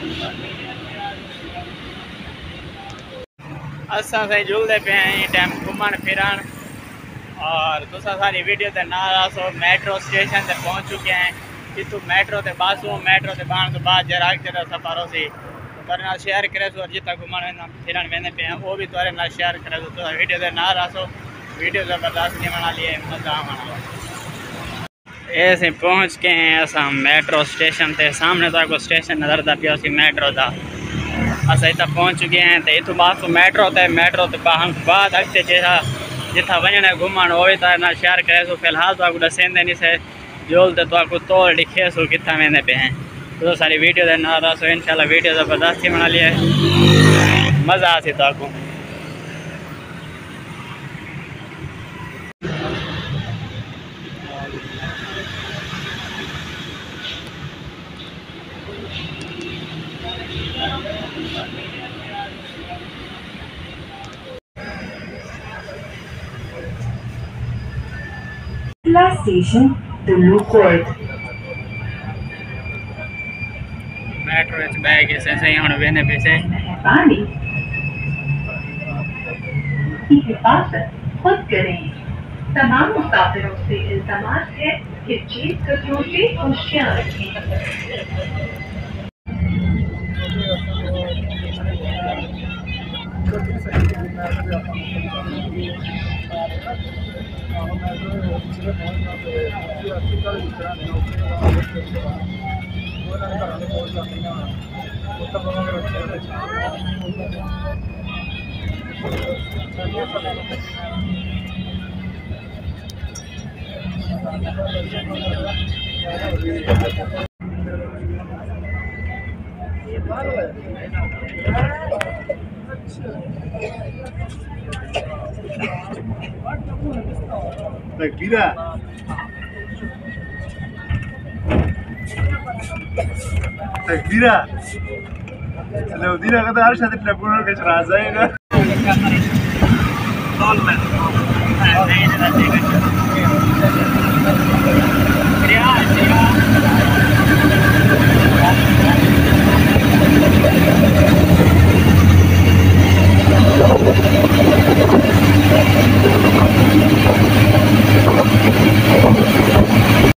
असा से जुलते पे हैं टाइम घूमन फिरन और तुसा सारी वीडियो ते ना आसो मेट्रो स्टेशन ते पहुंच चुके हैं। इतु मेट्रो ते बासू मेट्रो ते बाण तो बाद जरा जरा सफर हो सी तो ना शेयर करे सो जितना घूमन फिरन वेंदे पे हैं वो भी तोरे ना शेयर करे तो वीडियो ते ना आसो वीडियो ज़बरदस्त नहीं बना लिए मजा आना। ऐसे पहुंच के हैं असा मेट्रो स्टेशन ते सामने तो आपको स्टेशन नजर दा पियो सी मेट्रो दा असा इतना पहुंच चुके हैं। तो इतु बासू मेट्रो ते बाद अगते जैसा जिथा वजन घूमन हो ना शेयर करे सो फिलहाल तो आपको दसेंदे नहीं से जोलते तो आपको तोड़ दिखे सो कितना वेंदे पे हैं तो सारी वीडियो दे ना सो इंशाल्लाह वीडियो ज़बरदस्त बना लिए मज़ा आसी तो आपको। Last station, Tulu Court. Metro each bag ऐसे सही होने वेने पे से पानी की हिफाजत खुद करें। तमाम मुसाफिरों से इल्तमास है कि चीज कदरों से होशियार रहें। Tranquila. Tranquila. لو دينا غدا عارش هتتلبون كش رازينا. طول